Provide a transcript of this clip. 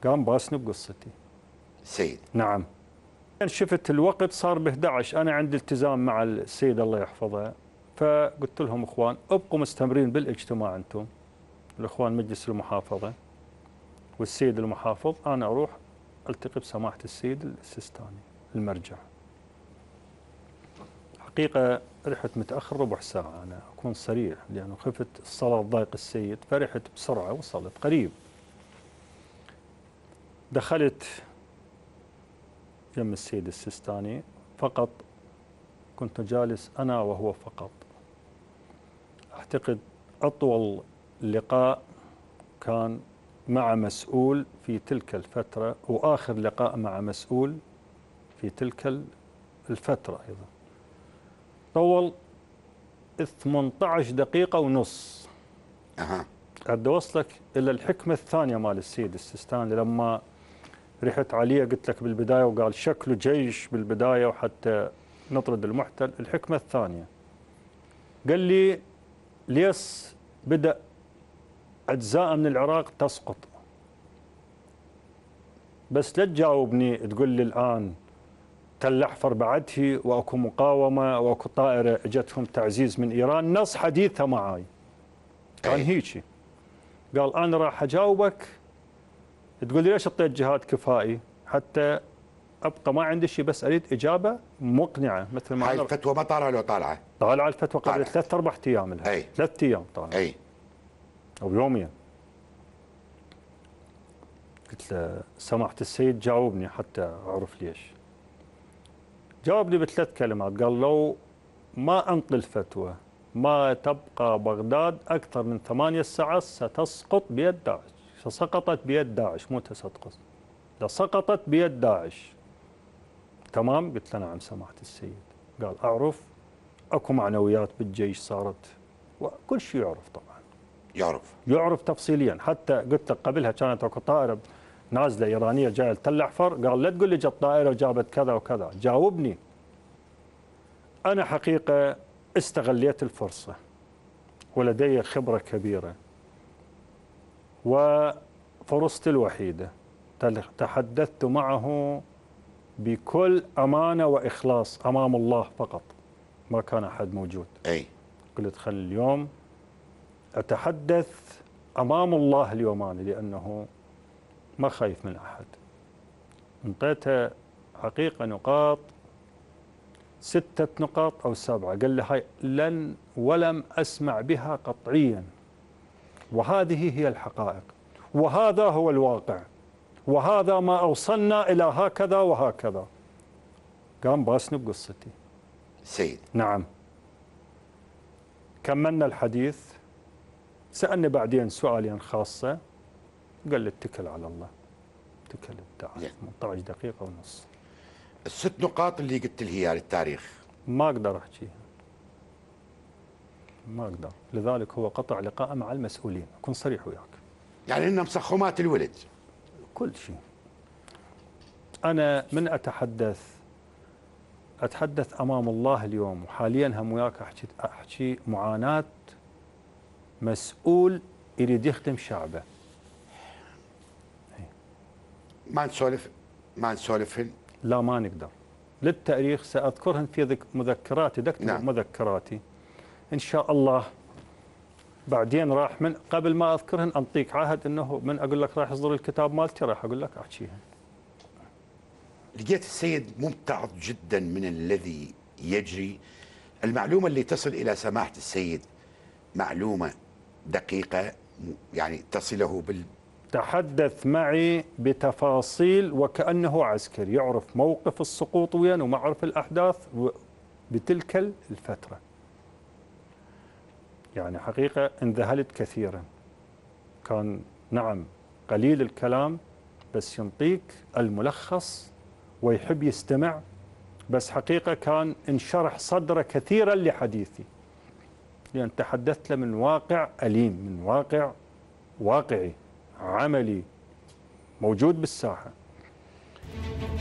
قام باسني بقصتي. السيد نعم. شفت الوقت صار ب 11، أنا عندي التزام مع السيد الله يحفظه، فقلت لهم إخوان ابقوا مستمرين بالاجتماع أنتم الإخوان مجلس المحافظة والسيد المحافظ، أنا أروح ألتقي بسماحة السيد السيستاني المرجع. حقيقة رحت متأخر ربع ساعة، أنا أكون صريح لأنه خفت الصلاة تضايق السيد، فرحت بسرعة وصلت قريب. دخلت يم السيد السيستاني، فقط كنت جالس أنا وهو فقط. أعتقد أطول لقاء كان مع مسؤول في تلك الفترة، وآخر لقاء مع مسؤول في تلك الفترة أيضا طول 18 دقيقة ونص. أدي وصلك إلى الحكمة الثانية مال السيد السيستاني لما رحت عليه، قلت لك بالبداية وقال شكله جيش بالبداية وحتى نطرد المحتل. الحكمة الثانية قال لي ليش بدأ أجزاء من العراق تسقط؟ بس لا تجاوبني تقول لي الآن تل أحفر بعده وأكو مقاومة وأكو طائرة اجتهم تعزيز من إيران. نص حديثه معاي كان هيجي. قال أنا راح أجاوبك تقول لي ليش اعطيت جهاد كفائي، حتى أبقى ما عندي شيء، بس أريد إجابة مقنعة. مثل ما هاي الفتوى ما طالعة لو طالعة؟ طالعة الفتوى قبل 3 4 أيام لها. 3 أيام طالعة أو يومين. قلت له سماحة السيد جاوبني حتى أعرف ليش. جاوبني ب3 كلمات، قال لو ما أنطي الفتوى ما تبقى بغداد أكثر من 8 ساعات ستسقط بيد داعش. سقطت بيد داعش، مو تسقط، لسقطت بيد داعش. تمام؟ قلت له نعم سماحة السيد. قال أعرف أكو معنويات بالجيش صارت، وكل شيء يعرف طبعا. يعرف تفصيليا. حتى قلت لك قبلها كانت اكو طائرة نازلة إيرانية جاية لتل أحفر، قال لا تقول لي جت طائرة وجابت كذا وكذا، جاوبني. أنا حقيقة استغليت الفرصة ولدي خبرة كبيرة، وفرصتي الوحيدة تحدثت معه بكل أمانة وإخلاص أمام الله فقط، ما كان أحد موجود. قلت خل اليوم أتحدث أمام الله اليوم أنا، لأنه ما خايف من أحد. انطيته حقيقة نقاط 6 نقاط أو 7، قال لي هاي لن ولم أسمع بها قطعيا، وهذه هي الحقائق وهذا هو الواقع وهذا ما أوصلنا إلى هكذا وهكذا. قام باسني بقصتي. سيد نعم. كملنا الحديث، سألني بعدين سؤالين خاصة، قال لي اتكل على الله. اتكل الداعي 18 دقيقة ونص. ال6 نقاط اللي قلت لي اياها للتاريخ ما أقدر أحكيها، ما أقدر، لذلك هو قطع لقاء مع المسؤولين. أكون صريح وياك، يعني إن مسخمات الولد كل شيء. أنا من أتحدث أمام الله اليوم، وحاليا هم وياك أحكي معاناة مسؤول يريد يخدم شعبه. ما نسولفهن؟ لا ما نقدر. للتاريخ سأذكرهن في مذكراتي، دكتور مذكراتي إن شاء الله. بعدين راح من قبل ما أذكرهن أنطيك عهد أنه من أقول لك راح يصدر الكتاب مالتي راح أقول لك أحكيها. لقيت السيد ممتعض جدا من الذي يجري. المعلومة اللي تصل إلى سماحة السيد معلومة دقيقة، يعني تصله تحدث معي بتفاصيل وكأنه عسكري، يعرف موقف السقوط وين ومعرف الأحداث بتلك الفترة. يعني حقيقة انذهلت كثيرا. كان نعم قليل الكلام بس ينطيك الملخص ويحب يستمع، بس حقيقة كان انشرح صدره كثيرا لحديثي، لأن تحدثت له من واقع أليم، من واقع واقعي عملي موجود بالساحة.